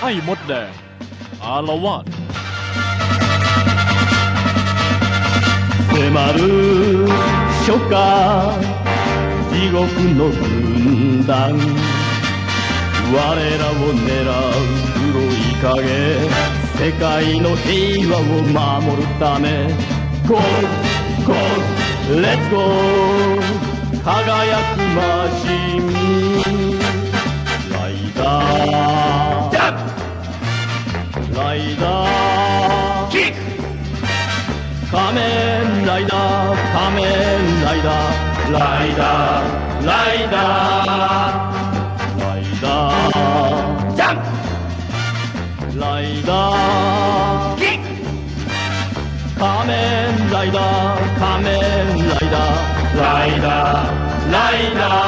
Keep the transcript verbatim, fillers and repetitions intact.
ให้มดแดงอาละวาด迫る初夏地獄の軍団我らを狙う黒い影世界の平和を守るため Go Go Let's go 輝くマシンライダーライダーキック仮面ライダー仮面ライダーライダーライダーライダージャンプライダーキック仮面ライダー仮面ライダーライダーライダー